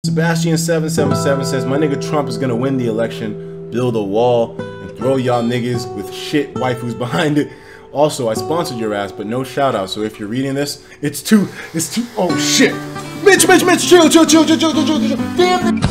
Sebastian777 says, my nigga Trump is gonna win the election, build a wall, and throw y'all niggas with shit waifus behind it. Also, I sponsored your ass, but no shout out, so if you're reading this, it's too, oh shit. Mitch, chill. Damn.